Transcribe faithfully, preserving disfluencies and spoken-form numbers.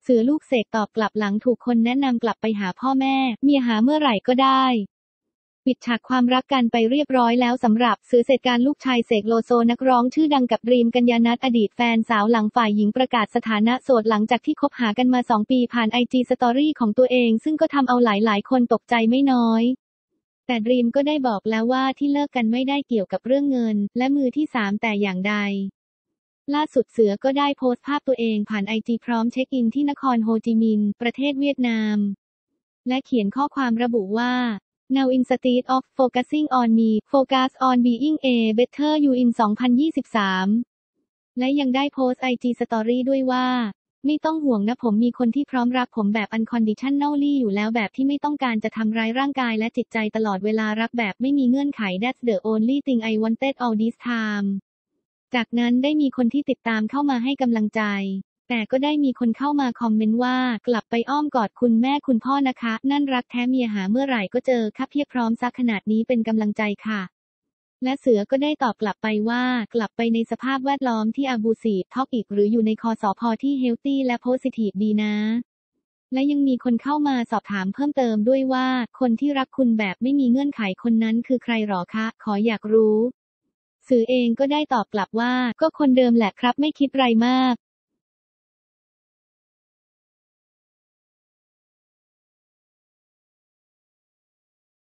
เสือลูกเสกตอบกลับหลังถูกคนแนะนำกลับไปหาพ่อแม่เมียหาเมื่อไหร่ก็ได้ปิดฉากความรักกันไปเรียบร้อยแล้วสำหรับเสือเสกการลูกชายเสกโลโซนักร้องชื่อดังกับดรีมกัญญานัทอดีตแฟนสาวหลังฝ่ายหญิงประกาศสถานะโสดหลังจากที่คบหากันมาสองปีผ่านไอจีสตอรี่ของตัวเองซึ่งก็ทำเอาหลายๆคนตกใจไม่น้อยแต่ดรีมก็ได้บอกแล้วว่าที่เลิกกันไม่ได้เกี่ยวกับเรื่องเงินและมือที่สามแต่อย่างใดล่าสุดเสือก็ได้โพสต์ภาพตัวเองผ่านไอจีพร้อมเช็คอินที่นครโฮจิมินห์ประเทศเวียดนามและเขียนข้อความระบุว่า Now instead of focusing on me focus on being a better you in สองพันยี่สิบสามและยังได้โพสต์ไอจีสตอรี่ด้วยว่าไม่ต้องห่วงนะผมมีคนที่พร้อมรักผมแบบ unconditionally อยู่แล้วแบบที่ไม่ต้องการจะทำร้ายร่างกายและจิตใจตลอดเวลารักแบบไม่มีเงื่อนไข That's the only thing I wanted all this time จากนั้นได้มีคนที่ติดตามเข้ามาให้กำลังใจแต่ก็ได้มีคนเข้ามาคอมเมนต์ว่ากลับไปอ้อมกอดคุณแม่คุณพ่อนะคะนั่นรักแท้เมียหาเมื่อไหร่ก็เจอค่ะเพียบพร้อมซักขนาดนี้เป็นกำลังใจค่ะและเสือก็ได้ตอบกลับไปว่ากลับไปในสภาพแวดล้อมที่อาบูซีฟท็อกอีกหรืออยู่ในคสพที่เฮลตี้และโพสิทีฟดีนะและยังมีคนเข้ามาสอบถามเพิ่มเติมด้วยว่าคนที่รักคุณแบบไม่มีเงื่อนไขคนนั้นคือใครหรอคะขออยากรู้เสือเองก็ได้ตอบกลับว่าก็คนเดิมแหละครับไม่คิดไรมาก